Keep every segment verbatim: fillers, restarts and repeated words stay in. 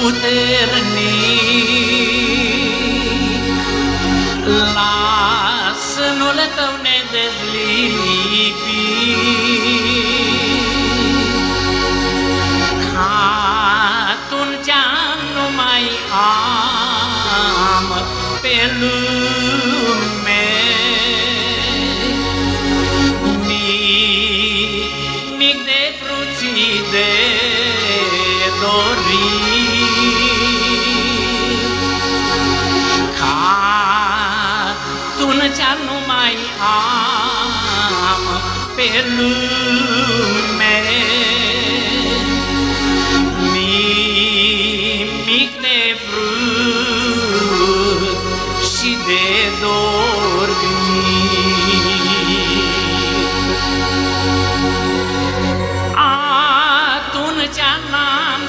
puternic, la sânul tău nedezlipit, ca atunci nu mai am pe lume nimic de fruții de dorit, ca atunci nu mai am pe lume nimic de vrut și de dorit. Atunci n-am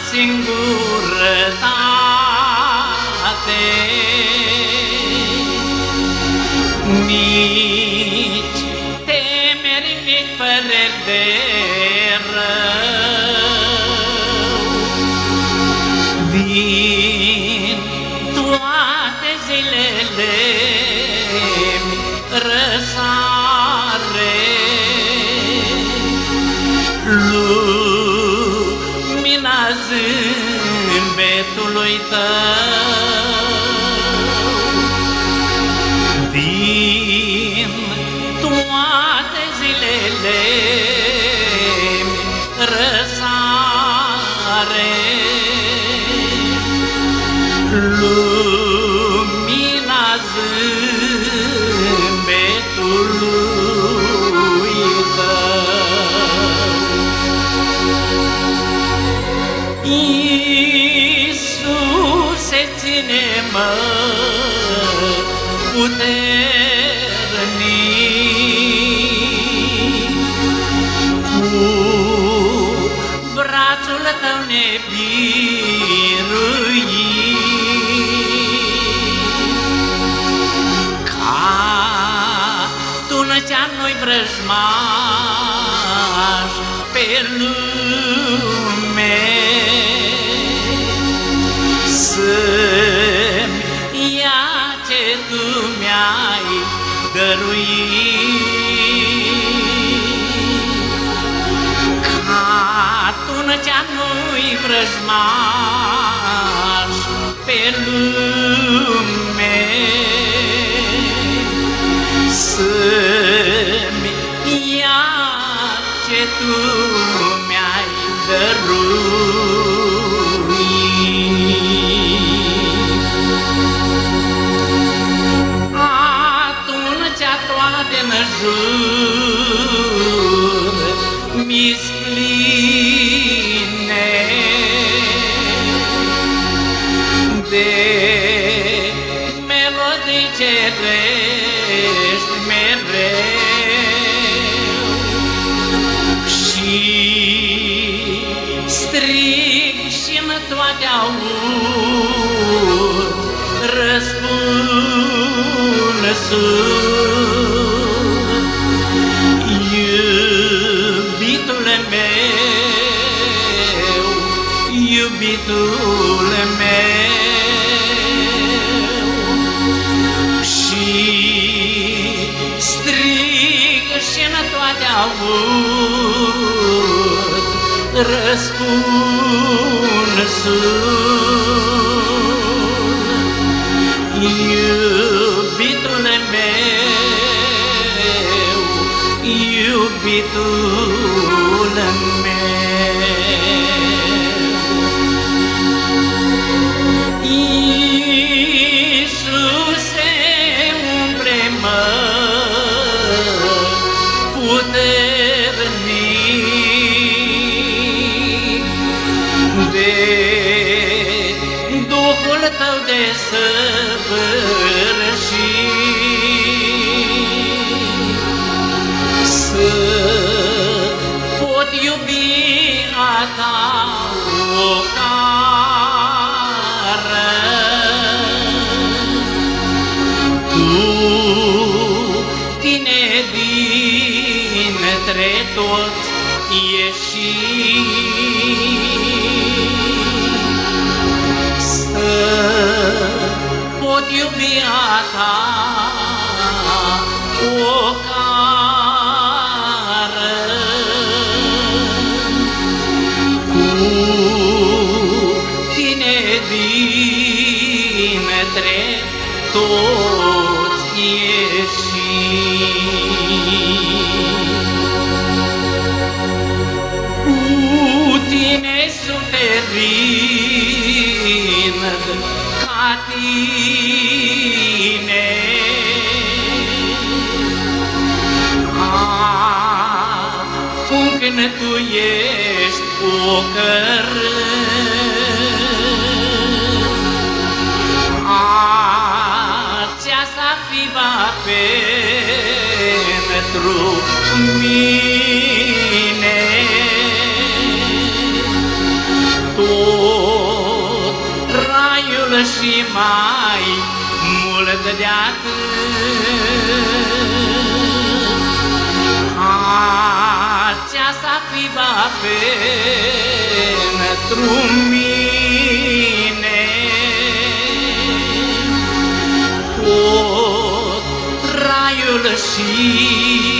singurătate, nici temeri, nici păreri de rău. Din toate zilele răsare lumina zâmbetului tău. Din toate zilele răsare lumina zâmbetului tău. Iisuse, ține-mă puternic, cu brațul tău nebiruit, ca atunci nu-i vrăjmaș pe lume, să-mi ia ce tu mi-ai dăruit, ca atunci nu-i vrăjmaș pe lume, să-mi ia ce tu mi-ai dăruit. Atunci toate în jur mi-s pline de melodii cerești mereu și strig și-n toate aud răspunsul: iubitule meu, iubitule meu, și strig și-n toate aud răspunsul: iubitule meu, iubitule meu. Iisuse, umple-mă puternic de Duhul tău de săvârșit, să pot iubi a ta ocară. Tu, tine dintre toți ieși toți ieși. Cu tine suferin ca tine, acum când tu ești pocărât, aceasta fi va pentru mine. Tot raiul și mai mult de atât, aceasta fi va pentru mine. Tot raiul și